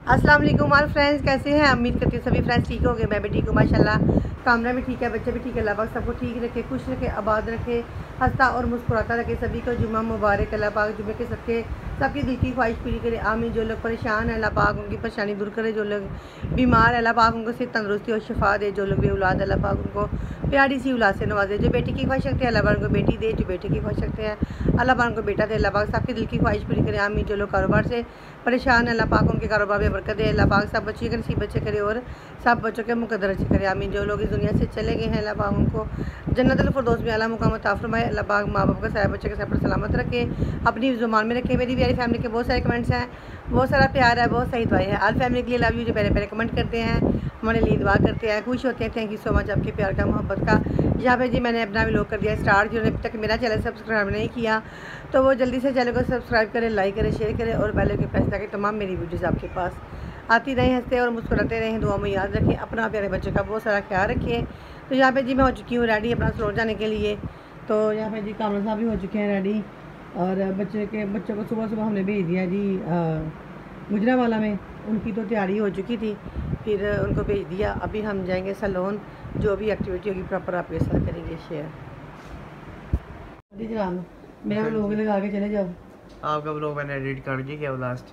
अस्सलाम वालेकुम हमारे फ्रेंड्स, कैसे हैं? उम्मीद करती हूँ सभी फ्रेंड्स ठीक होंगे। मैं भी ठीक हूँ माशाल्लाह। कामरा भी ठीक है, बच्चे भी ठीक है। अल्लाह पाक सबको ठीक रखे, खुश रखे, आबाद रखे, हंसता और मुस्कुराता रखे। सभी को जुम्मा मुबारक। अल्लाह पाक जुम्मे के सबकी दिल की ख्वाहिश पूरी करे, आमीन। जो लोग परेशान हैं अल्लाह पाक उनकी परेशानी दूर करे, जो लोग बीमार है अल्लाह पाक उनको सिर्फ तंदुरुस्ती और शिफा दे, जो लोग भी औलाद अल्लाह पाक उनको प्यारी सी औलाद से नवाजे। जो बेटी की ख्वाहिश रखते हैं अल्लाह पाक उनको बेटी दे, जो बेटे की ख्वाहिश रखते हैं अल्लाह पाक उनको बेटा दे। अल्लाह पाक सबकी दिल की ख्वाहिश पूरी करे, आमीन। जो लोग कारोबार से परेशान है अल्लाह पाक उनके कारोबार में बरकत दे। अल्लाह पाक सब बच्चे के नसीब अच्छे करे और सब बच्चों के मुकद्दर अच्छे करे, आमीन। जो लोग इस दुनिया से चले गए हैं अल्लाह पाक उनको जन्नतुल फिरदौस में आला मुकाम अता फरमाए। अल्लाह पाक माँ बाप का साया बच्चे के सर पर सलामत रखे, अपनी ज़ुबान में रखे। मेरी प्यारी फैमिली के बहुत सारे कमेंट्स हैं, बहुत सारा प्यार है, बहुत सही दुआएं हैं। आल फैमिली के लिए लव यू, जो पहले पहले कमेंट करते हैं हमारे लिए दुआ करते हैं, खुश होते हैं। थैंक यू सो मच आपके प्यार का, मोहब्बत का। यहाँ पे जी मैंने अपना व्लॉग कर दिया स्टार्ट। जिन्होंने अभी तक मेरा चैनल सब्सक्राइब नहीं किया तो वो जल्दी से चैनल को सब्सक्राइब करें, लाइक करें, शेयर करें और बेल के प्रेस ताकि तमाम मेरी वीडियोज़ आपके पास आती रहें। हंसते और मुस्कुराते रहें, दुआ में याद रखें, अपना प्यारे बच्चों का बहुत सारा ख्याल रखें। तो यहाँ पे जी मैं हो चुकी हूँ रेडी अपना सलोन जाने के लिए। तो यहाँ पे जी कामरा साहब भी हो चुके हैं रेडी और बच्चों को सुबह सुबह हमने भेज दिया जी गुजरावाला में। उनकी तो तैयारी हो चुकी थी, फिर उनको भेज दिया। अभी हम जाएंगे सलोन, जो भी एक्टिविटी होगी प्रॉपर आपके साथ करेंगे शेयर। जनाब मेरा व्लॉग लगा के चले जाओ। आपका व्लॉग मैंने एडिट कर दिया क्या लास्ट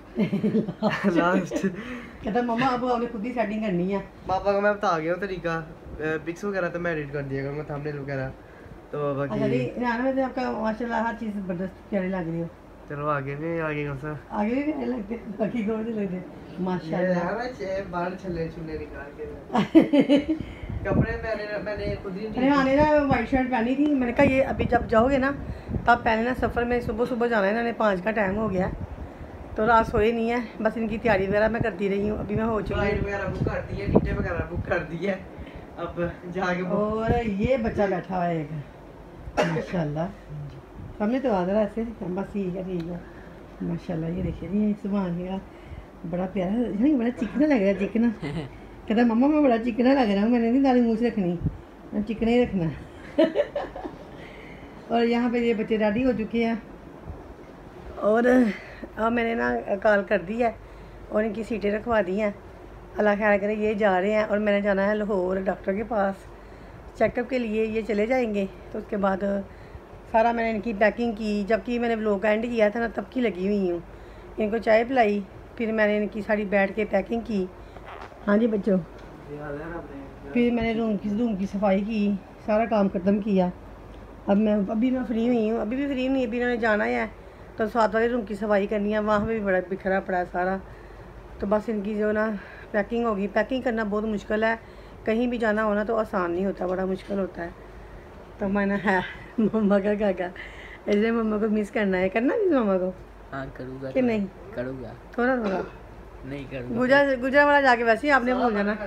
कहता मम्मा अब आपने खुद ही सेटिंग करनी है। पापा को मैं बता गया हूँ तरीका, पिक्स वगैरह तो मैं एडिट कर दिया करूँगा, थंबनेल वगैरह। तो बाकी में आपका माशाल्लाह हर चीज़ ज़बरदस्त प्यारी लग रही हो। चलो आगे भी आगे कौन सा आगे भी प्यारे लगते, बाकी कौन से लगते माशाल्लाह। बाहर छल्ले छुल्ले निकाल के कपड़े मैंने खुद ही रिहाने ना वाइट शर्ट पहनी थी। मैंने कहा ये अभी जब जाओगे ना तब पहले ना, सफ़र में सुबह सुबह जाना है, इन्होंने 5 का टाइम हो गया तो रात सोए नहीं है, बस इनकी तैयारी वगैरह मैं करती रही हूँ। अभी मैं हो चुकी हूँ, वगैरह बुक कर दी है, टिकटें वगैरह बुक कर दी है, अब जाके। और ये बच्चा बैठा हुआ है एक माशाल्लाह, हमने तो आदरा ऐसे बस ठीक है माशाल्लाह। ये देखिए ये सुभान अल्लाह, बड़ा प्यारा है, बड़ा चिकना लग रहा है, चिकना। कहता मम्मा मैं बड़ा चिकना लग रहा हूँ। मैंने नहीं दाली मुँह से रखनी, मैं चिकना ही रखना और यहाँ पे ये बच्चे रेडी हो चुके हैं और अब मैंने ना कॉल कर दी है और इनकी सीटें रखवा दी हैं। अल्लाह खैर करे ये जा रहे हैं और मैंने जाना है लाहौर डॉक्टर के पास चेकअप के लिए। ये चले जाएंगे तो उसके बाद सारा मैंने इनकी पैकिंग की, जबकि मैंने व्लॉग एंड किया था ना तब की लगी हुई हूँ। इनको चाय पिलाई, फिर मैंने इनकी सारी बैठ के पैकिंग की। हाँ जी बच्चों, फिर मैंने रूम की सफाई की, सारा काम ख़त्म किया। अभी मैं फ्री हुई हूँ, अभी भी फ्री नहीं, अभी इन्होंने जाना है तो 7 वाले रूम की सफाई करनी है, वहाँ भी बड़ा बिखरा पड़ा है सारा। तो बस इनकी जो ना पैकिंग होगी। पैकिंग करना बहुत मुश्किल है, कहीं भी जाना होना तो आसान नहीं होता, बड़ा मुश्किल होता है। तो मैंने है मम्मा का क्या इसलिए मम्मा को मिस करना है, करना नहीं मम्मा को। हाँ करूँगा कि नहीं करूँगा, थोड़ा नहीं करूँगा। गुजरा वाला जाके वैसे ही आपने भूल जाना।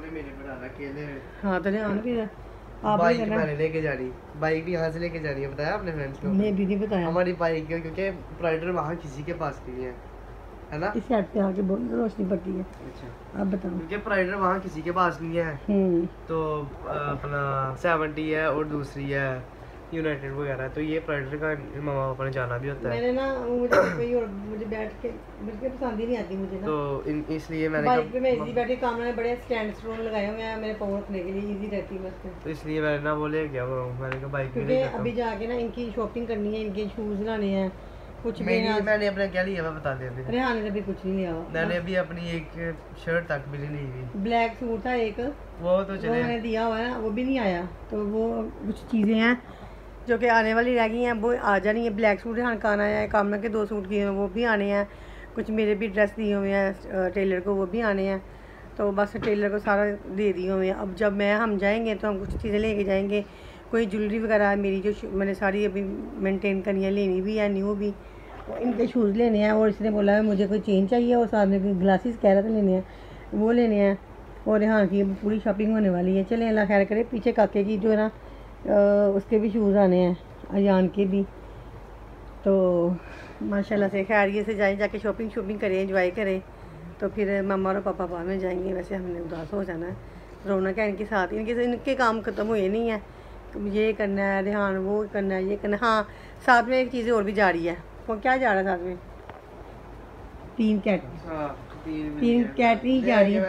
हाँ तो नहीं आना फिर आप बाइक मैंने लेके जा रही, बाइक भी यहाँ से लेके जा रही है, बताया आपने फ्रेंड्स को? मैं भी नहीं बताया हमारी बाइक क्योंकि प्राइडर वहाँ किसी के पास नहीं है ना, इस साइड पे आके बहुत रोशनी पड़ती है। अच्छा आप बताओ। क्योंकि प्राइडर वहाँ किसी के पास नहीं है तो अपना 70 है और दूसरी है यूनाइटेड वगैरह, तो ये प्राइडर का मामा पापा ने जाना भी होता है। मैंने ना मुझे बैठ के बिल्कुल पसंद ही नहीं आती मुझे ना, तो इसलिए मैंने बाइक पे मैं इजी बैठे, कामरा ने बड़े स्टैंड स्टूल लगाए हुए हैं मेरे पाँव रखने के लिए, इजी रहती है मस्त। तो इसलिए मैंने ना बोले क्या वो मैंने कहा बाइक पे क्योंकि अभी जाके ना इनकी शॉपिंग करनी है, इनके शूज़ लाने हैं कुछ भी। मैंने अपना क्या लिया मैं बता दें, रेहान ने भी कुछ नहीं लिया, मैंने अभी अपनी एक शर्ट तक भी नहीं ली हुई। ब्लैक सूट था एक, वो तो चले मैंने दिया हुआ है, वो भी नहीं आया। तो वो कुछ चीज़ें हैं जो कि आने वाली रह गई हैं, वो आ जानी है। ब्लैक सूट रेहान का आना है, कामना के 2 सूट किए हैं वो भी आने हैं, कुछ मेरे भी ड्रेस दिए हुए हैं टेलर को, वो भी आने हैं। तो बस टेलर को सारा दे दिए हुए हैं। अब जब हम जाएंगे तो हम कुछ चीज़ें लेके जाएंगे, कोई ज्वेलरी वगैरह मेरी जो मैंने सारी अभी मेंटेन करनी है, लेनी भी है न्यू भी। तो इनके शूज़ लेने हैं और इसने बोला है मुझे कोई चेन चाहिए और साथ में ग्लासेस कह रहा था लेने हैं, वो लेने हैं। और यहाँ की पूरी शॉपिंग होने वाली है। चलें अल्लाह खैर करे। पीछे काके की जो है ना उसके भी शूज़ आने हैं, अयान के भी। तो माशाल्लाह से खैरियत से जाके शॉपिंग करें, एंजॉय करें। तो फिर मम्मा और पापा बाद में जाएंगे। वैसे हमने उदास हो जाना है, रौनक है इनके साथ। इनके काम ख़त्म हुए नहीं है, ये करना है ध्यान, वो करना है, ये करना है। हाँ साथ में एक चीज़ और भी जा रही है। वो क्या जा रहा है साथ में? 3 कैट। 3 कैट ही जा रही है।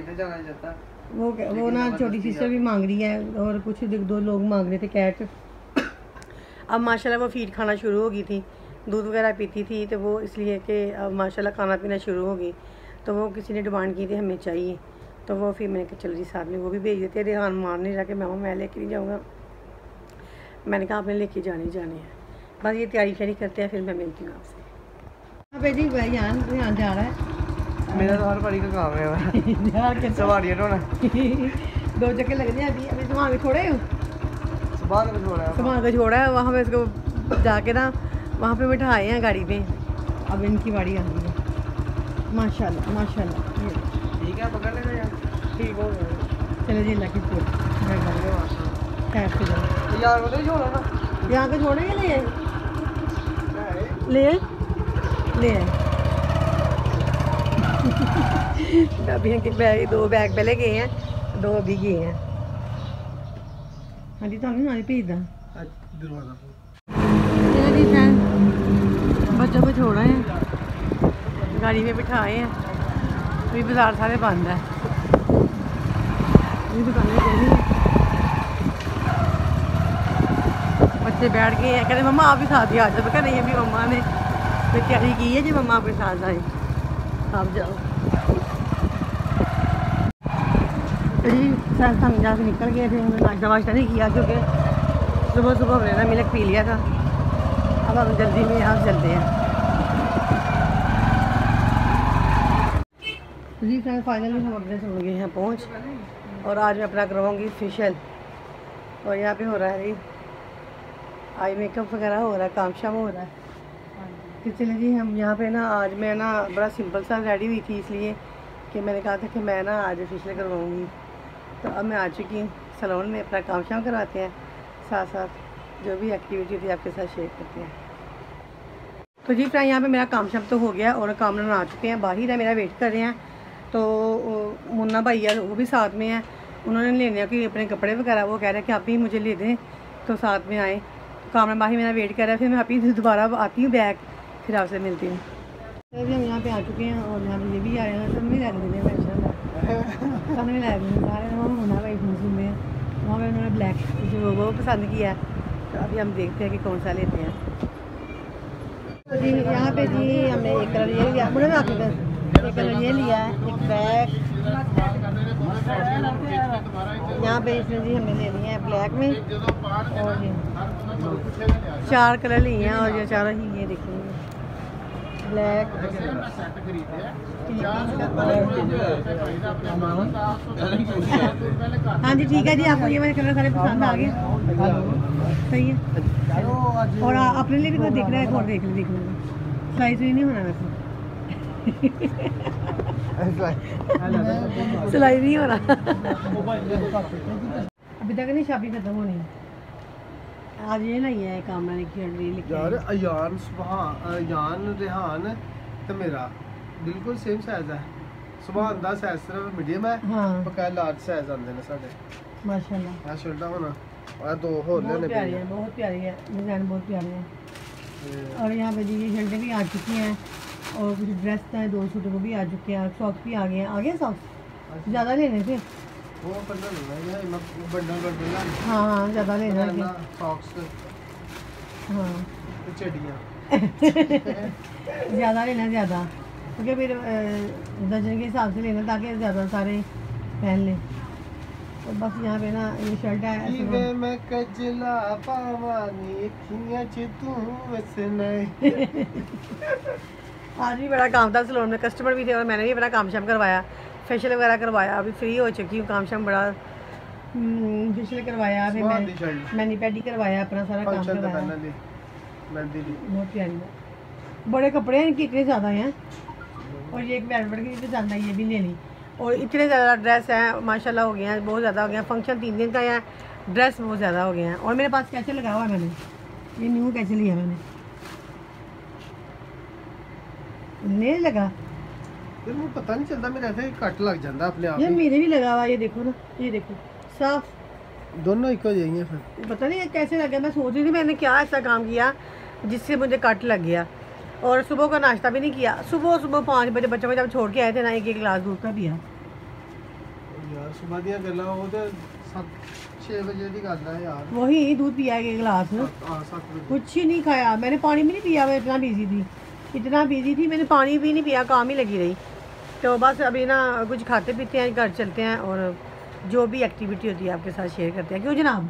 वो ना छोटी सिस्टर भी मांग रही है और कुछ 2 लोग मांग रहे थे कैट। अब माशाल्लाह वो फीड खाना शुरू हो गई थी, दूध वगैरह पीती थी, तो वो इसलिए कि अब माशाल्लाह खाना पीना शुरू हो गई। तो वो किसी ने डिमांड की थी हमें चाहिए, तो वो फिर मैंने कहा चलो जी साथ में वो भी भेज देते। रेहान मान नहीं रहा कि मैं लेके नहीं जाऊँगा। मैंने कहा आपने लेके जाने है। बस ये तैयारी शैयारी करते हैं, फिर मैं मिलती हूँ आपसे। हाँ जी रेहान जा रहा है। मेरा तो हर बारी का काम है सवारियाँ ढोना। 2 चक्कर लगने अभी सामान भी छोड़े हो, सामान को छोड़ा है वहाँ पे। इसको जाके ना वहाँ पे बिठाए हैं गाड़ी पे। अब इनकी बारी आ गई है। माशाल्लाह माशाल्लाह ठीक है, पकड़ लेना यार। ठीक हो गया। चलो जी अल्लाह की खैर से जाओ यार वो तो छोड़ो ना, यहाँ को छोड़ेंगे। ले अभी इनके बैग 2 बैग पहले गए हैं, 2 अभी गए हैं। हाँ जी तो नहीं भेजदा बच्चों को छोड़ा है, गाड़ी में बिठाए हैं। अभी बाजार सारे बंद है, दुकानें चली हैं। बच्चे बैठ गए हैं, कहते मम्मा आप भी साथ ही आ जाओ। क्या नहीं, अभी मम्मा ने तैयारी की है जी, मम्मा आपके साथ आए, आप जाओ जी। सर हम यहाँ से निकल गए थे, हमने नाश्ता वाश्ता नहीं किया क्योंकि सुबह हमने ना मिल्क पी लिया था। अब हम जल्दी में यहाँ से चलते हैं जी। सर फाइनली हम अपने से हो गए हैं पहुँच, और आज मैं अपना करवाऊँगी फेशियल। और यहाँ पे हो रहा है आई मेकअप वगैरह हो रहा है, काम शाम हो रहा है। तो चलिए जी हम यहाँ पे ना आज मैं ना बड़ा सिंपल सा रेडी हुई थी, इसलिए कि मैंने कहा था कि मैं ना आज फेशियल करवाऊँगी। तो अब मैं आ चुकी हूँ सैलून में, अपना काम शाम करवाते हैं, साथ साथ जो भी एक्टिविटी थी आपके साथ शेयर करते हैं। तो जी फ्रेंड यहाँ पे मेरा काम शाम तो हो गया और कामरान आ चुके हैं, बाहर है, मेरा वेट कर रहे हैं। तो मुन्ना भाई है वो भी साथ में है, उन्होंने लेने कि अपने कपड़े वगैरह, वो कह रहे हैं कि आप ही मुझे ले दें, तो साथ में आए। तो कामरान बाहर मेरा वेट कर रहा है, फिर मैं आप ही दोबारा आती हूँ बैग, फिर आपसे मिलती हूँ। अभी हम यहाँ पे आ चुके हैं और यहाँ पे ये भी आ रहे हैं, सब नहीं लग रहे हैं, सब नहीं लग रहे सारे। वहाँ मुन्ना भाई सुन रहे हैं, वहाँ पर उन्होंने ब्लैक जो वो पसंद किया है। तो अभी हम देखते हैं कि कौन सा लेते हैं। तो जी यहाँ पे जी हमने एक कलर ये लिया, मुझे ना आपके एक कलर ये लिया है, एक बैग यहाँ पे इसमें जी हमने ले लिया है ब्लैक में, और ये 4 कलर लिए हैं, और ये 4 ही ये देखिए ब्लैक। हाँ जी ठीक है जी, आपको ये वाले कलर सारे पसंद आ गए, सही है। और अपने लिए भी कोई देख रहा है, और देख लो साइज भी नहीं होना वैसे सिलाई नहीं हो रहा अभी तक नहीं, शादी खत्म होनी है। आज ये नहीं है कामरा ने यार अयान रेहान तो मेरा बिल्कुल सेम साइज है। सुभान दा साइज सिर्फ मीडियम है, हाँ बकाया लार्ज साइज आंदे ने साडे माशाल्लाह। आ शर्टा होना और 2 होर लेने प्यारी है, बहुत प्यारी है, डिजाइन बहुत प्यारे हैं। और यहाँ पे जी ये शर्टें भी आ चुकी हैं, और कुछ ड्रेस हैं, 2 सूट वो भी आ चुके हैं, सॉक्स भी आ गए हैं। आ गए सॉक्स, ज़्यादा लेने थे वो बंडल लेना है, बंडल हाँ ज़्यादा लेना है सॉक्स, हाँ चड्डियां ज़्यादा लेना ज़्यादा, क्योंकि फिर दर्जन के हिसाब से लेना ताकि ज़्यादा सारे पहन लें। तो बस यहाँ पे ना ये शर्ट है मैं कजला पावानी खिया च तू वसने। आज भी बड़ा काम था सैलून में, कस्टमर भी थे और मैंने भी अपना काम शाम करवाया, फेशियल वगैरह करवाया। अभी फ्री हो चुकी हूँ, काम शाम बड़ा फेशियल करवाया, फिर मैनी पैडी करवाया, अपना सारा काम करवाया। बहुत प्यारी है, बड़े कपड़े हैं इनके, इतने ज़्यादा हैं। और ये एक वेलवेट की भी पसंद आई, ये भी ले ली। और इतने ज़्यादा ड्रेस हैं माशाल्लाह, हो गए हैं, बहुत ज़्यादा हो गया। फंक्शन 3 दिन का है, ड्रेस बहुत ज़्यादा हो गए हैं। और मेरे पास कैसे लगा हुआ है, मैंने ये न्यू कैसे लिया, मैंने नहीं लगा फिर वो पता नहीं चलता, मेरे ऐसे कट लग जाता अपने आप। ये मेरे भी लगा हुआ, ये देखो ना, ये देखो साफ, दोनों एक हो जाएंगे। फिर पता नहीं कैसे लगा, मैं सोच रही थी मैंने क्या ऐसा काम किया जिससे मुझे कट लग गया। और सुबह का नाश्ता भी नहीं किया। सुबह 5 बजे बच्चों को जब छोड़ के आए थे ना, एक गिलास दूध का पिया यार। सुबह दी गल्लां वो तो 6 बजे की गल है यार। वही दूध पिया एक गिलास, 7 बजे कुछ ही नहीं खाया। मैंने पानी भी नहीं पिया, मैं इतना बिजी थी मैंने पानी भी नहीं पिया, काम ही लगी रही। तो बस अभी ना कुछ खाते पीते हैं, घर चलते हैं और जो भी एक्टिविटी होती है आपके साथ शेयर करते हैं। क्यों जनाब?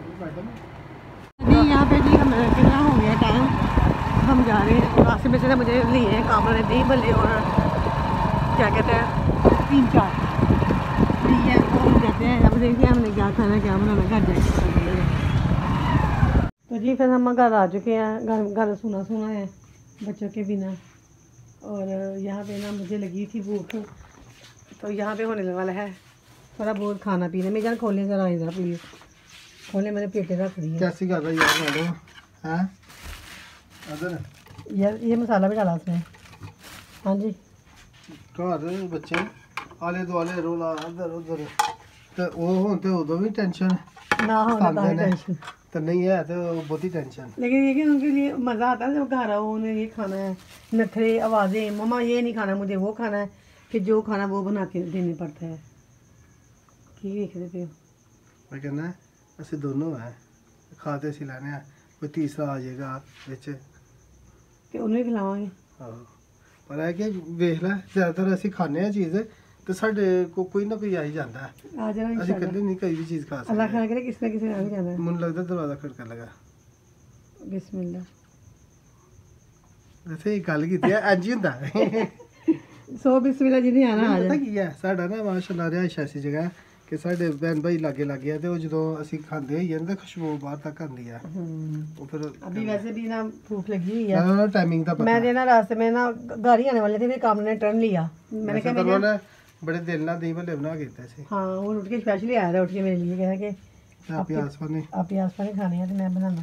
जी यहाँ पे जी हम कितना हो गया टाइम, हम जा रहे हैं। रास्ते में से मुझे लिए हैं कामरा ने दही भल्ले और क्या कहते हैं 3 4 ठीक है, तो कहते हैं अब देखिए हमने क्या खाना क्या बनाना, घर जाके। तो जी फिर हम घर आ चुके हैं। घर सुना है बच्चों के बिना। और यहाँ पे ना मुझे लगी थी भूख, तो यहाँ पे होने वाला है थोड़ा बहुत खाना पीने में। जान खोलें ज़रा, इधर प्लीज़ खोलें, मैंने पेटे रख दी है। कैसी कर रहा यार मैडम हैं अदर यार ये मसाला भी डाला उसमें। हाँ जी घर बच्चे आले दुआले रोला इधर उधर, तो वो होते उदों भी टेंशन ना होना तो टेंशन तो नहीं है, तो बहुत ही टेंशन। लेकिन ये कि उनके लिए मज़ा आता है जब घर आओ, उन्हें ये खाना है, नखरे आवाज़ें, मम्मा ये नहीं खाना, मुझे वो खाना है, फिर जो खाना वो बना के देने पड़ता है। ठीक देखते पे मैं कहना है असं दोनों है खाते असी लैने हैं, कोई तीसरा आ जाएगा बिच ते उन्हें खिलावांगे। पर है कि वेख लै ज़्यादातर असी खाने हैं चीज़ तो साढ़े को कोई ना कोई आ ही जाता है। आ जाना असी कदे नहीं कोई भी चीज़ खा सकते। अल्लाह खैर करे, किसी ना किसी ने आ ही जाना है। मुझे लगता दरवाज़ा खड़का लगा। बिस्मिल्लाह। वैसे एक गल कीती है इंज ही हुंदा सो बिस्मिल्लाह जी नहीं आना आ पता जा। की है साडा ना माशाअल्लाह रिहाइश ऐसी जगह है कि साढ़े भैन भाई लागे लागे है, तो जो असी खाते होइए ना खुशबू बाहर तक आती है। वो फिर अभी वैसे भी ना भूख लगी हुई है। ना टाइमिंग का पता मैंने ना रास्ते में ना गाड़ी आने वाले थे, फिर काम ने टर्न लिया। मैंने कहा मैं बड़े दिल ना दही भल्ले बना के दिते सी। हाँ वो उठ के स्पेशली आया था, उठ के मेरे लिए कहा कि आप आसपा नहीं खाने हैं तो मैं बनाना।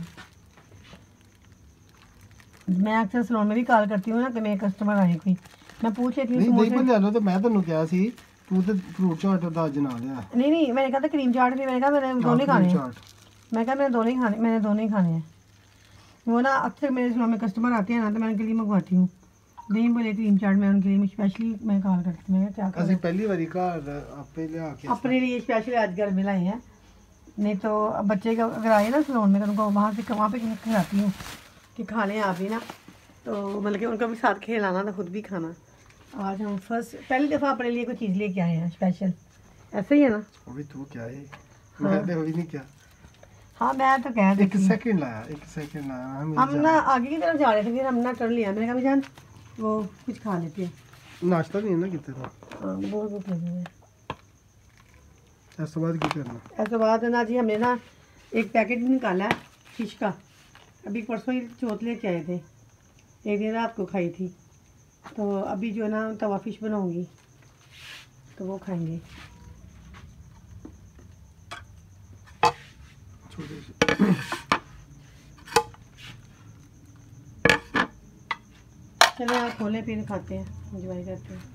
मैं अक्सर सलोन में भी कॉल करती हूँ ना कि मेरे कस्टमर आए कोई, मैं पूछ लेती हूँ दही भल्ले लो, तो मैं तेनों कहा सी तू तो फ्रूट चाट दा अज ना लिया। नहीं मैंने कहा था क्रीम चाट भी, मैंने कहा मैंने दोनों ही खाने हैं। मैं कहा मैंने दोनों ही खाने हैं। वो ना अक्सर मेरे सलोन में कस्टमर आते हैं ना, तो मैं उनके लिए मंगवाती हूँ दही भल्ले क्रीम चाट। मैं उनके लिए स्पेशली मैं कॉल करती हूँ, मैं क्या असि पहली बारी घर आपे लिया के अपने लिए स्पेशली आज घर में लाए हैं। नहीं तो बच्चे का अगर आए ना सलोन में तो उनको वहाँ पे खिलाती हूँ कि खा लें आप ही ना, तो मतलब कि उनका भी साथ खिलाना तो खुद भी खाना। आज हम पहली दफ़ा अपने लिए कोई चीज़ लेके आए हैं स्पेशल। ऐसे ही है ना? अभी तू क्या है मैं तो अभी नहीं क्या। हाँ मैं तो कह एक सेकंड लाया हम ना आगे की तरफ जा रहे थे, फिर हम ना टर्न लिया। मैंने कहा जान वो कुछ खा लेते हैं। नाश्ता नहीं है ना कितने का। हाँ बहुत भूख लगी है। इसके बाद क्या करना? इसके बाद ना जी हमने ना एक पैकेट निकाला है फिश का। अभी परसों ही चौथ लेके आए थे, एक दिन रात को खाई थी। तो अभी जो है ना तवा फिश बनाऊंगी तो वो खाएंगे। चलो आप खोलें फिर खाते हैं, एंजॉय करते हैं।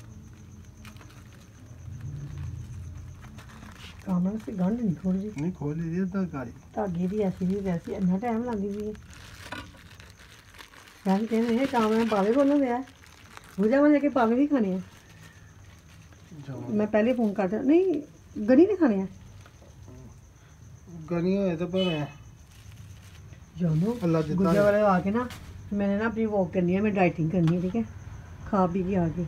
कामन से गंढ नहीं थोड़ी जी नहीं खोल लीजिए तो गाड़ी धागे भी ऐसी भी वैसी इन्ना टाइम लग गई यार। कहने हैं काम में पावे खोलना दिया भुजा बना के पावे भी खाने हैं। मैं पहले फ़ोन कर दिया, नहीं गनी नहीं खाने हैं गनी होए तो पर जानो अल्लाह देता गुजरा वाले आके ना मैंने ना अपनी वॉक करनी है, मैं डाइटिंग करनी है, ठीक है, खा पी के आके।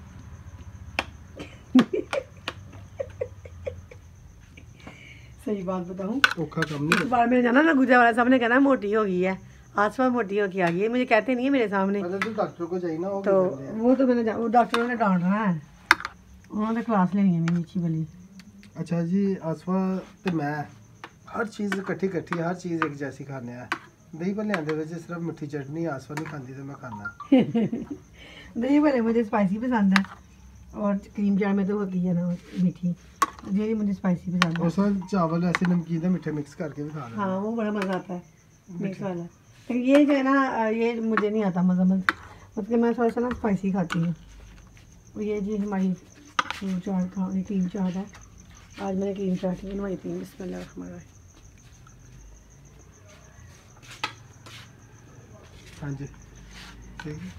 सही बात बताऊँ औखा कम नहीं इस बार मैंने जाना ना गुजरा वाला साहब ने कहना मोटी हो गई है, आसपास मोटी हो के आ गई है। मुझे कहते नहीं है मेरे सामने, तो डॉक्टर को जाइए ना तो वो तो मैंने वो डॉक्टरों ने डांटना है, उन्होंने क्लास लेनी है मेरी अच्छी भली। अच्छा जी आसफा तो मैं हर चीज़ कट्ठी हर चीज़ एक जैसी खाने हैं। दही भल्ले आंदे सिर्फ मिठी चटनी आसफा नहीं खाती तो मैं खाना। दही भल्ले मुझे स्पाइसी पसंद है और क्रीम चाट में तो होती है ना मीठी, ये मुझे स्पाइसी पसंद है। और सर चावल ऐसे नमकीन मीठे मिक्स करके भी खाना। हाँ वो बड़ा मज़ा आता है मिक्स वाला। लेकिन ये जो है ना ये मुझे नहीं आता मज़ा, मतलब मैं थोड़ा सा ना स्पाइसी खाती हूँ। और ये जी हमारी क्रीम चाट क्रीम चाट है, आज मैंने क्रीम चाट बनवाई थी। बिस्मिल्लाह। हाँ जी ठीक है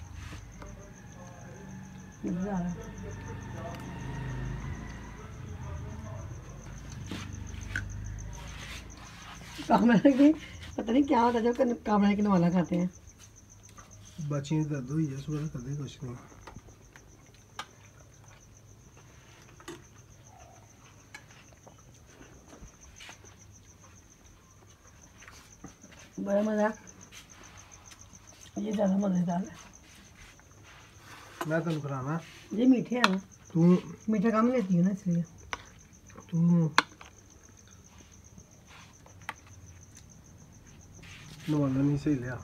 कामरा की पता नहीं क्या होता है जो कामरा की नवाला खाते हैं। बच्ची दर्द हुई है सुबह कभी कुछ नहीं। बड़ा मज़ा, ये ज़्यादा मज़ेदार है। मैं तुम कराना ये मीठे हैं ना, तू मीठा कम लेती है ना इसलिए। तू नवाला नहीं सही लिया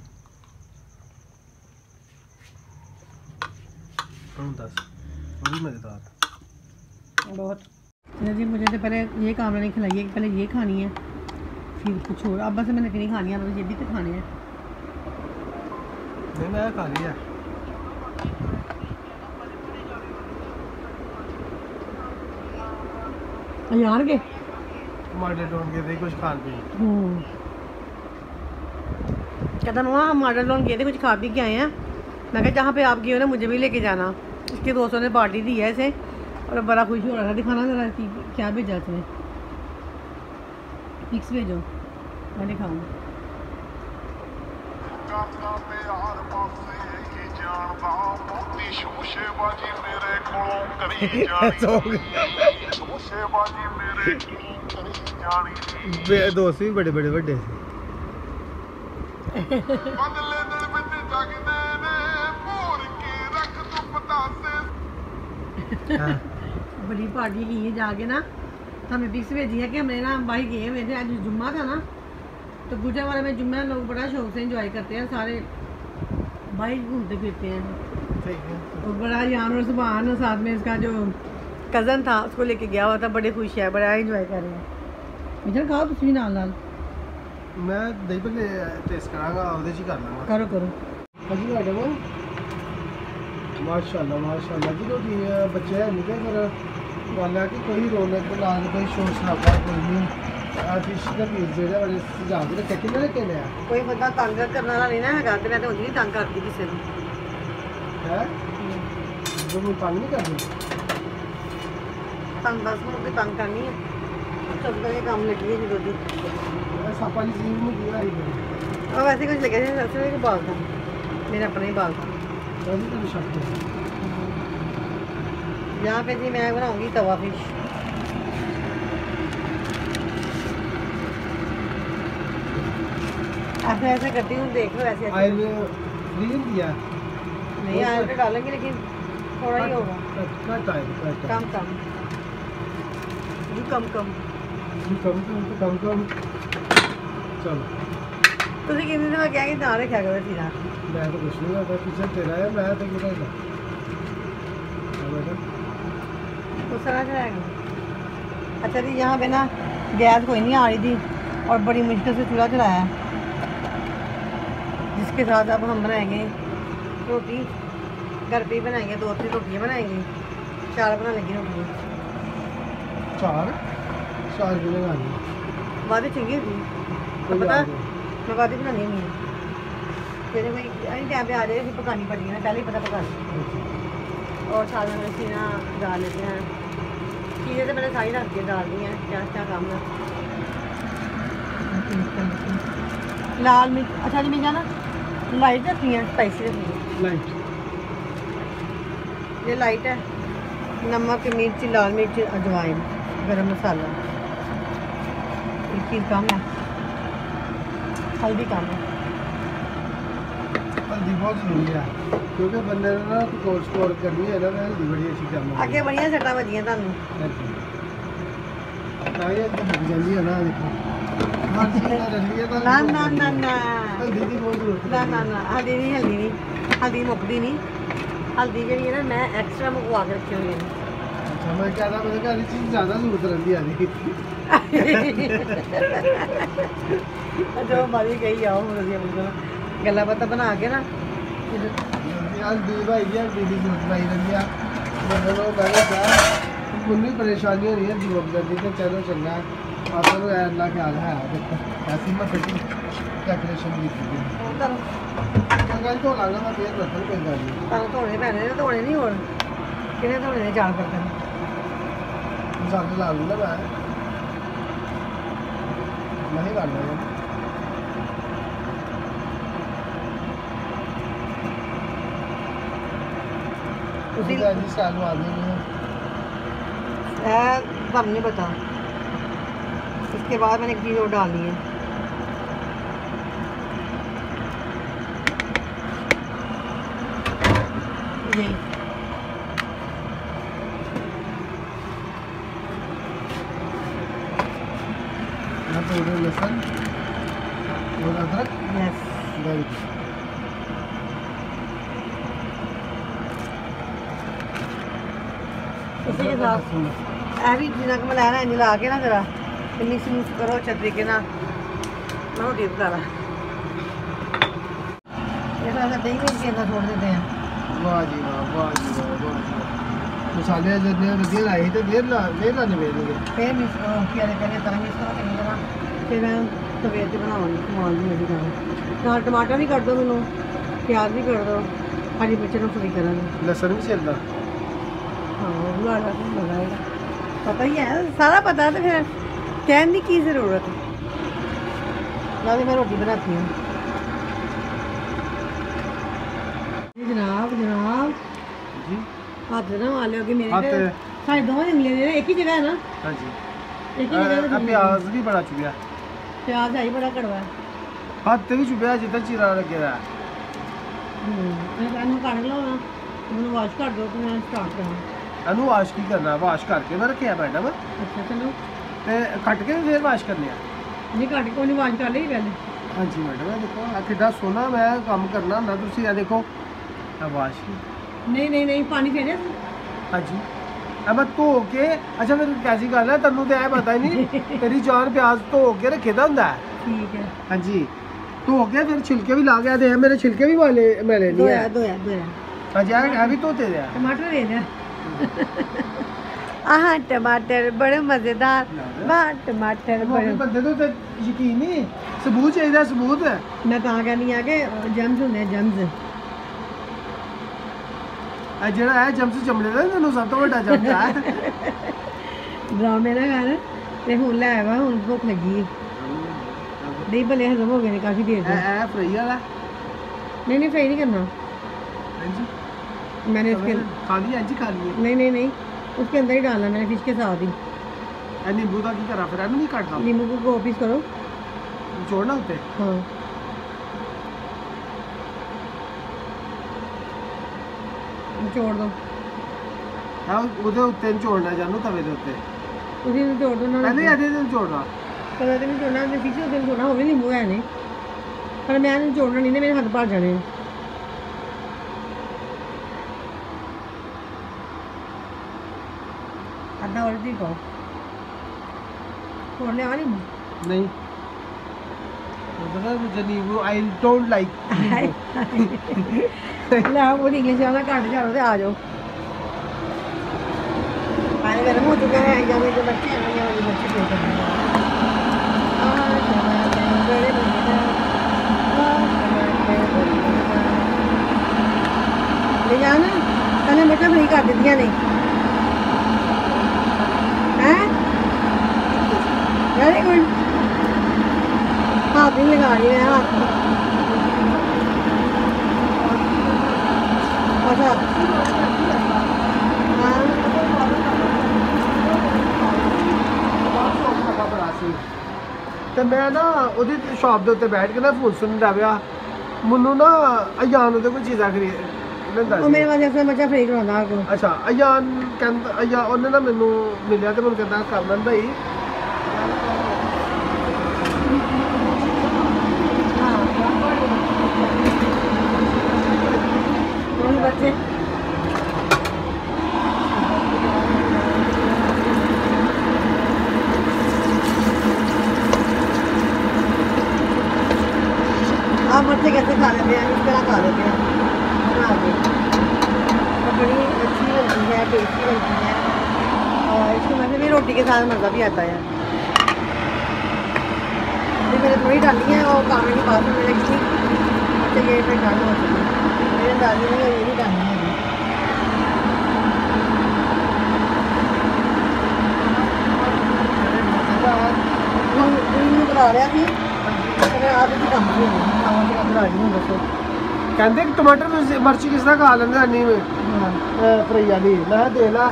दस बड़ी मज़ेदार बहुत। जी मुझे तो पहले ये कामरा नहीं खिलाई है, पहले ये खानी है फिर कुछ और। अब बस मैंने नहीं खानी है, मुझे ये भी तो खाने हैं। नहीं मैं खा लिया यार के टमाटर टोन के दे कुछ खान पीन। कहता मम्मा हम मॉडल लोन गए थे, कुछ खा पी के आए हैं। मैं कहा जहाँ पे आप गए हो ना मुझे भी लेके जाना। इसके दोस्तों ने पार्टी दी है इसे और बड़ा खुश हो रहा था। दिखाना जरा कि क्या भेजा तुम्हें, पिक्स भेजो मैं दिखाऊँ। दोस्त भी बड़े बड़े बड़े बड़ी पार्टी की है जाके ना, तो हमें पिक्स भेजी है कि हमने ना भाई गए हुए थे। आज जुम्मा था ना, तो गुजरा वाले में जुम्मा लोग बड़ा शौक से एंजॉय करते हैं, सारे भाई घूमते फिरते हैं। और बड़ा यान और सुबहान साथ में इसका जो कज़न था उसको लेके गया हुआ था, बड़े खुश है, बड़ा एंजॉय कर रहे हैं। मुझे खाओ तुम भी नाल नाल। मैं दही भल्ले टेस्ट करांगा ਉਹਦੇ ਚ ਕਰ ਲਾਂਗਾ। करो करो। ਹਾਂਜੀ ਮੈਡਮ ਮਾਸ਼ਾਅੱਲਾ ਮਾਸ਼ਾਅੱਲਾ ਜੀ ਤੁਹਾਡੀ ਬੱਚੇ ਹੈ ਨਹੀਂ ਕਿ ਫਿਰ ਗੱਲ ਹੈ ਕਿ ਕੋਈ ਰੌਣਕ ਲਾ ਕੇ ਕੋਈ ਸ਼ੋਰ ਸ਼ਰਾਬਾ ਕੋਈ ਨਹੀਂ ਆ ਫਿਸ਼ ਦਾ ਪੀਸ ਜਿਹੜਾ ਵਾਲੇ ਸੁਝਾਅ ਦੇ ਰੱਖਿਆ ਕਿੰਨੇ ਰੱਖੇ ਨੇ ਆ ਕੋਈ ਬੰਦਾ ਤੰਗ ਕਰਨ ਵਾਲਾ ਨਹੀਂ ਨਾ ਹੈਗਾ, ਤੇ ਮੈਂ ਤਾਂ ਉਂਝ ਨਹੀਂ ਤੰਗ ਕਰਦੀ ਕਿਸੇ ਨੂੰ। ਹੈ ਜੋ ਨੂੰ ਤੰਗ ਨਹੀਂ ਕਰਦੇ ਤੰਗ ਬਸ ਨੂੰ ਕੋਈ ਤੰਗ ਕਰਨੀ ਹੈ, ਸਭ ਦਾ ਇਹ ਕੰਮ ਲੱਗੀ ਹੈ ਜਦੋਂ ਦੀ। ਸਾਪਾਂ ਦੀ ਚੀਜ਼ ਨੂੰ ਕੀ ਆਈ और वैसे कुछ लगे थे सबसे मेरे बाल था, मेरा अपना ही बाल था। ਉਹਦੀ ਤਾਂ ਸ਼ੱਕ ਹੈ यहाँ पे जी मैं बनाऊंगी तवा फिश। ऐसे ऐसे करती हूँ, देख लो ऐसे ऐसे। आयल रीजन दिया नहीं आयल तो डालेंगे लेकिन थोड़ा ही होगा, कट आयल कट कम कम जी, कम कम। कम चलो ਤੁਸੀਂ ਕਿੰਨੇ ਦਿਨ ਕਿਹਾ ਕਿ ਨਾ ਰੱਖਿਆ ਕਰੋ ਸੀਰਾ। मैं तो कुछ नहीं करता पीछे तेरा है मैं तो क्या करता गुस्सा ना चलाएगा। अच्छा जी यहाँ पे ना गैस कोई नहीं आ रही थी और बड़ी मुश्किल से चूल्हा चलाया है, जिसके साथ अब हम बनाएंगे रोटी। घर पे ही बनाएंगे, 2-3 रोटियाँ बनाएंगे, 4 बना लेंगे रोटियाँ। चार भी लगानी वादी चाहिए थी तो पता मैं वादी बनानी नहीं है, फिर कोई टाइम पे आ जाए फिर पकानी पड़ेगी ना, पहले ही पता पकानी। और साथ में वैसे ना डाल लेते हैं चीज़ें, तो मैंने सारी रख के डाल दी हैं, क्या क्या काम है। लाल मिर्च, अच्छा जी मिर्चा ना लाइट रखनी है, स्पाइसी रखनी है। लाइट ये लाइट है, नमक मिर्च लाल मिर्च अजवाइन गरम मसाला, एक चीज़ कम है, हल्दी कम है। हल्दी बहुत जरूरी है क्योंकि बंदे ने ना कोल्ड स्टोर करनी है ना, हल्दी बड़ी अच्छी काम है। अगे बढ़िया सट्टा बजियां तुहानू ना ये तो भग जाती है ना, देखो हर चीज़ ना रही है तो ना ना ना ना हल्दी की बहुत जरूरत ना ना ना हल्दी नहीं हल्दी मुकदी नहीं। हल्दी जी है ना मैं एक्स्ट्रा मंगवा के रखी हुई है। अच्छा मैं कह रहा मैंने कहा चीज़ ज़्यादा जरूरत रहती है जो मरी गई आओ गला पत्ता बना के ना हल्दी भाई जी हल्दी की जरूरत नहीं रहती है मतलब मैंने कहा कोई परेशानी नहीं है जीवन करनी तो चलो चंगा आपको अल्लाह ख्याल है देखो ऐसी मैं ਡੈਕੋਰੇਸ਼ਨ ਕੀਤੀ ਹੈ ਤੁਹਾਨੂੰ ਚੰਗਾ ਜੀ ਧੋ ਲਾਂਗਾ ਮੈਂ ਫੇਰ ਬਰਤਨ ਪੈਂਦਾ ਜੀ ਧੋਣੇ ਪੈਣੇ ਨੇ, ਧੋਣੇ ਨਹੀਂ ਹੋਰ ਕਿਹਨੇ ਧੋਣੇ ਨੇ ਚਾਰ ਬਰਤਨ। ਮਸਾਲੇ ਲਾ ਲੂੰਗਾ ਮੈਂ ਨਹੀਂ ਕਰ ਲਵਾਂਗਾ उसी जी स्टाइल मार देंगे तब नहीं बता। इसके बाद मैंने एक चीज़ और डालनी है, यही थोड़ा लहसुन और अदरक। Yes very good. इसी के साथ भी जिन्ना को मैं लेना ला के ना जरा मिक्स मिक्स करो अच्छे तरीके ना मैं रोटी पका ला। ये सारा दही मिर्च के अंदर छोड़ देते हैं। वाह जी वाह, वाह जी वाह, वाह जी वाह। मसाले जितने वधिया लाए तो देर लाने पेंगे फिर मिक्स करो प्यारे प्यारे तरह मिक्स करो चंगी तरह। फिर मैं तवे ते बनावांगी कमाल दी मेरी दाल नाल टमाटर भी कर दो, मैनू प्याज भी कर दो, हरी मिर्च नूं फ्राई करांगे, लहसुन भी छिलदा। हाँ वो भी वाला लगाएगा, पता ही है सारा पता है तो फिर कहने की ज़रूरत है। ना मैं रोटी बनाती हूँ। जनाब जनाब जी हाथ ना मान लो कि मेरे हाथ साढ़े दोवें जंगले ने एक ही जगह है ना, हाँ जी एक ही जगह है। प्याज भी बड़ा चुभया, प्याज है ही बड़ा कड़वा है। हाथ भी चुभया जितना चीरा लगे दा। मैं काट लो ना, मैंने वाश कर दो तो मैं स्टार्ट करूँ। अनु वाश की करना, वाश करके मैं रखे मैडम अच्छा चलो ते कट के फिर वाश करने नहीं काट को नहीं वाश कर ली पहले। हाँ जी मैडम देखो कितना सोना मैं काम करना होंगे तुम देखो वाश नहीं नहीं नहीं पानी फेरे। हाँ जी अब धो के अच्छा फिर कैसी गल है तेन तो यह पता ही नहीं तेरी जान प्याज धो के रखे दा होंदा है। ठीक है हाँ जी धो के फिर छिलके भी ला गया दे मेरे छिलके भी वाले मैले नहीं है। धोया धोया हाँ जी है भी धोते दे टमाटर दे दे। हाँ टमाटर बड़े मज़ेदार, वाह टमाटर बड़े बंदे तो यकीन नहीं सबूत चाहिए सबूत। मैं कहाँ कहनी है कि जम्स होंगे जम्स ਜਿਹੜਾ ਹੈ ਜੰਮਸ ਚਮੜੇ ਦਾ ਤੈਨੂੰ ਸਭ ਤੋਂ ਵੱਡਾ ਜੰਮਸ ਹੈ ਡਰਾਮੇ ਨਾ ਕਰ ਤੇ ਹੁਣ ਲੈ ਆਵਾ ਹੁਣ ਭੁੱਖ ਲੱਗੀ ਨਹੀਂ ਭਲੇ ਹਜ਼ਮ ਹੋ ਗਏ ਨੇ ਕਾਫੀ देर से। ਇਹ ਫਰਾਈ ਵਾਲਾ नहीं फ्राई नहीं करना हाँ जी मैंने उसके खा लिया जी खा लिए नहीं नहीं नहीं उसके अंदर ही डालना मैंने फिश के साथ ही। नींबू का की करा फिर एनू नहीं काटना नींबू को पीस करो छोड़ना होते हाँ छोड़ दो हाँ ਉਹਦੇ ਉੱਤੇ ਨਿਚੋੜਨਾ ਜਾਨੂ ਤਵੇ ਦੇ ਉੱਤੇ उसी में छोड़ दो ना ਪਹਿਲੇ ਇਹਦੇ ਤੇ ਨਿਚੋੜਨਾ कलर नहीं छोड़ना फिश उसे छोड़ना हो भी नींबू है नहीं पर मैं नहीं छोड़ना नहीं मेरे हाथ भर जाने आधा और दी को छोड़ने आ नींबू नहीं मुझे नींबू आई डोंट लाइक ला वो इंग्लिश वाला काट जाओ तो आ जाओ। पानी गर्म हो चुका है या मेरे बच्चे हैं या मेरे बच्चे प्ले कर रहे हैं। ले जाना तने बेटा फ्री कर दी नहीं है वेरी गुड हाथ नहीं लगा रही है हाथ अच्छा ਤੇ ਮੈਂ ਨਾ ਉਹਦੀ ਸ਼ਾਪ ਦੇ ਉੱਤੇ ਬੈਠ ਕੇ ਨਾ ਫੋਨ ਸੁਣਦਾ ਪਿਆ ਮੈਨੂੰ ਨਾ ਅਯਾਨ ਉਹਦੇ ਕੋਈ ਚੀਜ਼ਾਂ ਖਰੀਦ ਲੈਂਦਾ ਉਹ ਮੇਰੇ ਵਾਸਤੇ ਬੱਚਾ ਫ੍ਰੀ ਕਰਾਉਂਦਾ ਕੋ ਅੱਛਾ ਅਯਾਨ ਕਹਿੰਦਾ ਉਹਨੇ ਨਾ ਮੈਨੂੰ ਮਿਲਿਆ ਤੇ ਮੈਨੂੰ ਕਹਿੰਦਾ ਕਰ ਲੈਂਦਾ ਹੀ बच्चे आप बच्चे कैसे खा लेते हैं इस तरह खा लेते हैं बना के तो बड़ी अच्छी बनती है टेस्टी बनती है और इसको वैसे भी रोटी के साथ मज़ा भी आता है। ये मैंने थोड़ी डाली है, वो कामे की पास में लगी थी, तो ये फिर डाल हो चुकी मैंने डाली नहीं है, ये नहीं डालनी है। बना रहा थी आदत काम बना रही हूँ दसो कहते टमाटर मिर्ची किस तरह खा लेंगे अन्नी में फ्राई वाली मैं दे ला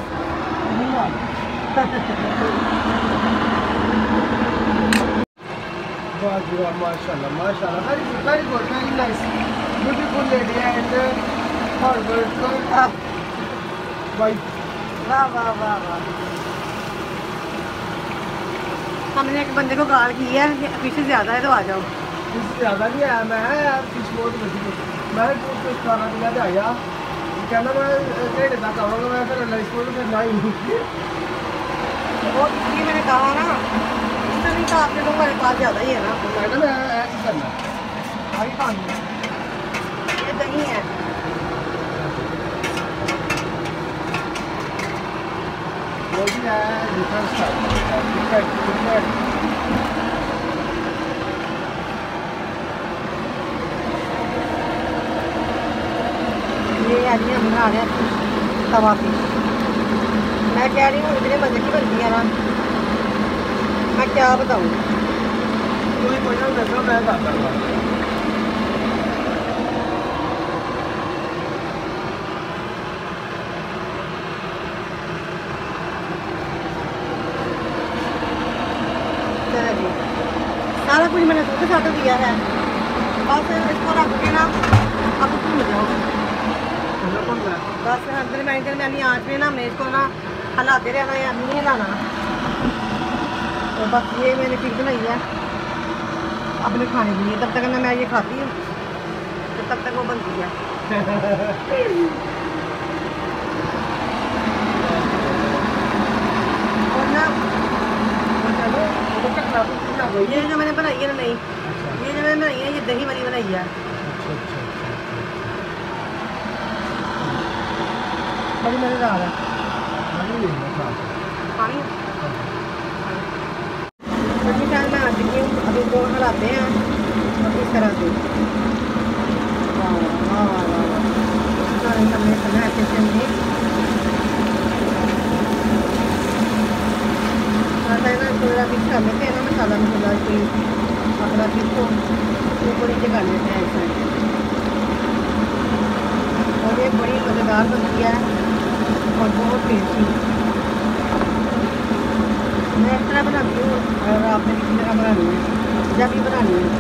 माशाल्लाह माशाल्लाह very good very nice beautiful lady and hard worker wife. वाह वाह वाह वाह। हमने एक बंदे को कॉल की है कि फिश ज़्यादा है तो आ जाओ। फिश ज़्यादा नहीं आया, मैं यार फिश बहुत बची मैं कुछ खाना पीना तो आया कहना मैं घंटे तक आऊँगा मैं फिर लंच को फिर ना ही वो इसलिए मैंने कहा ना इसलिए नहीं कहा आपने लोग हमारे पास ज़्यादा ही है ना मैडम ऐसे करना अभी पानी ये दही है वो भी है डिफरेंस ये आज हम बना रहे हैं तवा फिश। मैं कह रही हूँ इतने मज़े की बनती है ना, मैं क्या बताऊँ। कोई मजा नहीं मैं करता सारा कुछ मैंने दूध साथ दिया है, बस इसको रख के ना अब भून जाओ बस। अंदर मैंने आँच में ना हमने इसको ना हिलाते रहना है, नहीं हिलाना। तो बस ये मैंने फिर बनाई है अपने खाने के लिए, तब तक ना मैं ये खाती हूँ तो तब तक वो बनती है। और ना ये जो मैंने बनाई है ना, नहीं ये जो मैंने बनाई है ये दही वाली बनाई है। बड़ी मज़ेदार है। पानी सब्जी टाइम में आ चुकी हूँ, अभी दो हिलाते हैं और इस तरह से हमने करना अच्छे से हमने थोड़ा मिक्स कर लेते हैं ना, मसाला मसाला कोई अपना फिश को ऊपर नीचे कर लेते हैं ऐसा। और ये बड़ी मज़ेदार बनती है और बहुत टेस्टी। मैं इस तरह बनाती हूँ और आपने किसी तरह बनानी है जब भी बनानी है।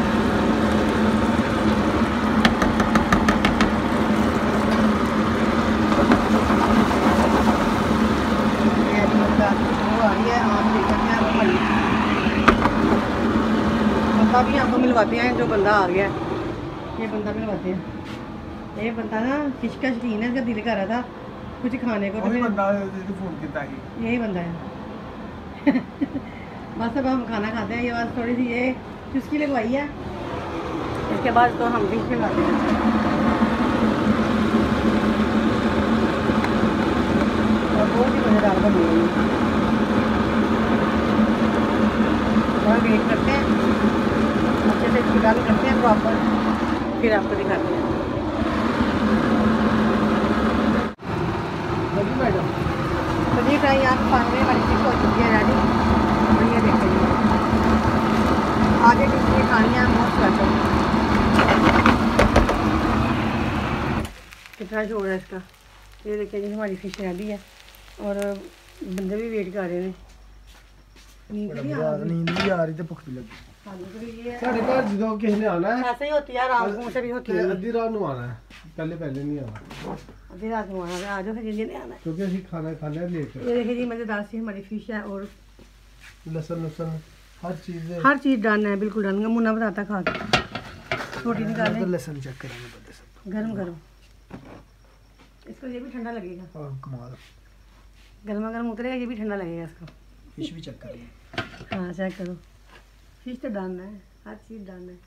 वो आ रही है आम लेकर के वो बड़ी बंदा भी आपको मिलवाते हैं, जो बंदा आ गया ये बंदा मिलवाते हैं। ये बंदा ना फिश का शौकीन है, इसका दिल कर रहा था कुछ खाने को, फोन यही बंदा है। बस अब हम खाना खाते हैं, ये बस थोड़ी सी ये चुस्की लगवाई है, इसके बाद तो हम फिश खिलाते हैं। और बहुत ही मज़ेदार बनी हुई है। और वेट करते हैं अच्छे से, इसकी गाल करते हैं प्रॉपर, फिर आपको दिखाते हैं। मैडम तो जी फ्राई यहाँ पानी में हमारी फिश हो चुकी है रेडी। और ये देखेंगे आगे डिश ये खानी है मोस्ट वेलकम। कितना जोर है इसका। ये देखिए जी हमारी फिश रेडी है और बंदे भी वेट कर रहे हैं। नींद भी आ रही तो भुख भी लगी साढ़े घर जो किसी ने आना है ऐसे ही होती है, रात को से भी होती है। अद्धी रात को आना है, पहले नहीं आना। अभी रात को आना है, आज फिर जिन्हें आना है क्योंकि अभी खाना खाने लेट। ये देखिए जी मज़ेदार सी हमारी फिश है और लहसुन हर चीज़ डन है, बिल्कुल डन। मुन्ना बताता खा के रोटी निकालें तो लहसुन चेक करेंगे गरम गरम। इसको ये भी ठंडा लगेगा, कमाल गर्मा गर्म उतरेगा, ये भी ठंडा लगेगा इसको। फिश भी चेक करेंगे। हाँ चेक करो, फिश तो डन है, हर चीज़ डन है।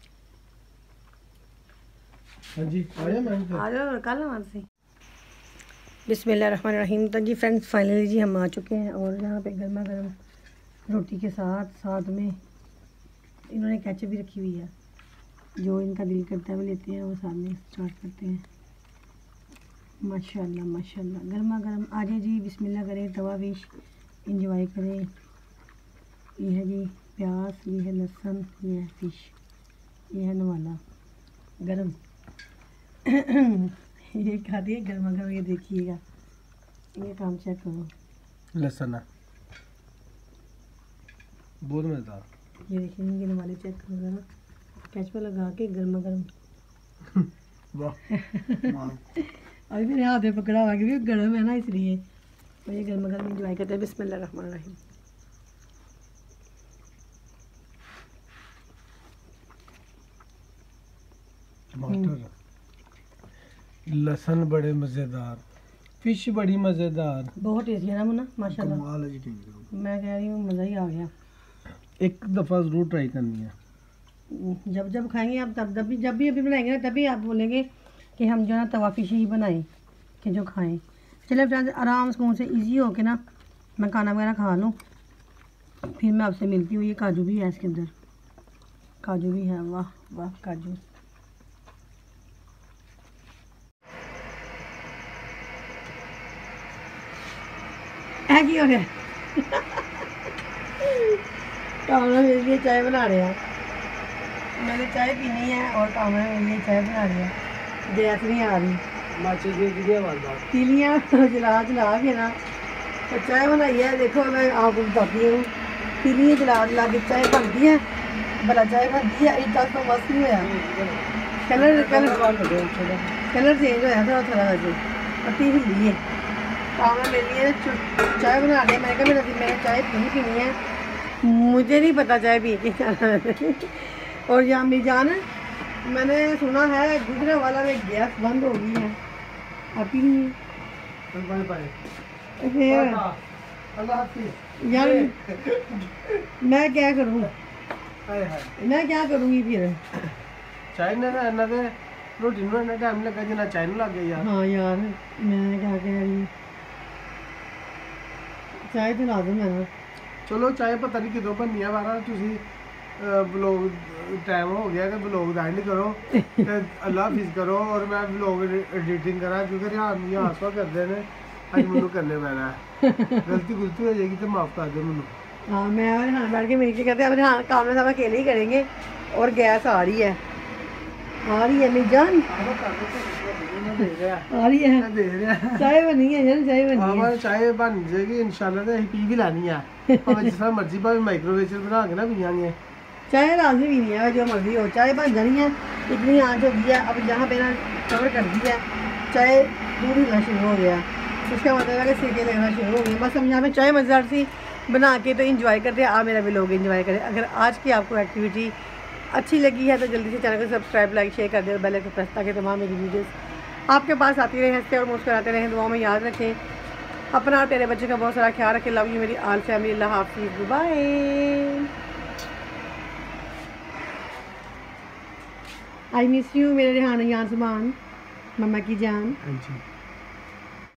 हाँ जी आया मैम आ जाओ कल वहाँ से। बिस्मिल्लाहिर्रहमानिर्रहीम। तो जी फ्रेंड्स फाइनली जी हम आ चुके हैं और यहाँ पे गर्मा गर्म रोटी के साथ में इन्होंने केचप भी रखी हुई है, जो इनका दिल करता है वो लेते हैं, वो सामने स्टार्ट करते हैं। माशाल्लाह माशाल्लाह, गर्मा गर्म। आ जाए जी, बिस्मिल्लाह करें, तवा फिश इंजॉय करें। ये है जी प्याज, ये है लहसुन, ये है फिश, ये है नवाला गरम। ये खा दिए गर्मा गर्म। ये देखिएगा, ये काम चेक करो, लहसुन है बहुत मज़ेदार। ये देखिए ये नवाले चेक करो जरा, केचप लगा के गर्मा गर्म। वाह अभी मेरे हाथ में पकड़ा हुआ क्योंकि गर्म है ना, इसलिए तो ये गर्मा गर्म इंजॉय करते हैं। बिस्मिल्लाह रहमान रहीम। टमाटर, लहसुन बड़े मज़ेदार, फिश बड़ी मज़ेदार, बहुत टेस्टी है ना मुन्ना, माशाल्लाह। कमाल है जी। ठीक मैं कह रही हूँ मज़ा ही आ गया। एक दफ़ा ज़रूर ट्राई करनी है। जब जब खाएंगे आप तब जब भी अभी बनाएंगे ना, तभी आप बोलेंगे कि हम जो है ना तवा फिश ही बनाएं कि जो खाएं। चलिए फ्रेंड्स, आराम सुकून से इजी हो के ना मैं खाना वगैरह खा लूँ, फिर मैं आपसे मिलती हूँ। ये काजू भी है इसके अंदर, काजू भी है, वाह वाह काजू। है की हो रहा है? कामरा मेरे लिए चाय बना रहे हैं। मैंने चाय पीनी है और कामरा मेरे लिए चाय बना रहे हैं। गैस नहीं आ रही, तीलियाँ जला जला के ना तो चाय बनाई है। देखो मैं आपको बताती हूँ, तीलियाँ जला जला के चाय बनती है, भला चाय बनती है। एक तो मस्त नहीं होया, कलर कलर चेंज होया थोड़ा थोड़ा वैसे, पत्ती हिली है। कामरा मेरे लिए चाय बना रहे हैं। मैंने कहा मैंने चाय पीनी है, मुझे नहीं पता चाय पी के जाना। और यहाँ मेरी जान, मैंने सुना है गुजरे वाला में गैस बंद हो गई है, अभी नहीं यार। मैं क्या करूँ, मैं क्या करूँगी फिर? चाय ना दे रोटी में टाइम लगा जिना चाय लग गई यार। हाँ यार, मैं क्या कह रही हूँ, चाय तो ला दूँ मैं। चलो चाय पता नहीं किਦੋਂ बननी है बारा ਤੁਸੀਂ ब्लॉग टाइम हो गया कि ब्लॉग ਦਾ एंड करो ਤੇ ਅੱਲਾ ਹਾਫਿਜ਼ करो और मैं ब्लॉग एडिटिंग करा क्योंकि रिहान नहीं आसवा करते ने आज ਮੈਨੂੰ करने पैना है। गलती हो जाएगी तो माफ कर दो ਮੈਨੂੰ। हाँ, मैं और रिहान बैठ के मिलकर कहते हैं, अब रिहान काम में सब अकेले ही करेंगे। और गैस आ रही है मेरी जान, आ रही है, चाय बनी है यार, चाय बनी है। हमारी चाय बन जाएगी इंशाल्लाह, तो पी भी लानी है भावें जिस तरह मर्जी, भावें माइक्रोवेव च बना के ना पियाँगे। चाय लाजमी भी नहीं है, जो मर्जी हो चाय बन जानी है। इतनी आँच हो गई है, अब जहाँ पे ना कवर कर दी है, चाय दूध हिलना शुरू हो गया, उसका मतलब है कि सीखे लगना शुरू हो गए। बस हम यहाँ पे चाय मज़ेदार सी बना के तो इंजॉय करते हैं। आप मेरा भी लोग इंजॉय करें। अगर आज की आपको एक्टिविटी अच्छी लगी है तो जल्दी से चैनल को सब्सक्राइब, लाइक, शेयर कर दें, बेल आइकन प्रेस, ताकि तमाम मेरी वीडियोस आपके पास आती रहे, हंसते और मुस्कुराते रहें। दुआओं में याद रखें, अपना और तेरे बच्चे का बहुत सारा ख्याल रखें। लव यू मेरी आल फैमिली। अल्लाह हाफिज़, बाय। आई मिस यू मेरे रिहान यान ज़ुबान, मम्मा की जान।